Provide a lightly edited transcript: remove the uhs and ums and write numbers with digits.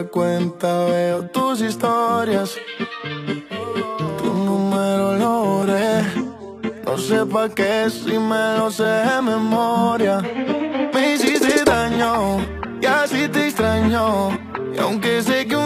cuenta veo tus historias. Tu número lo borré. No sé pa' qué si me lo sé de memoria. Me hiciste daño y así te extraño. Y aunque sé que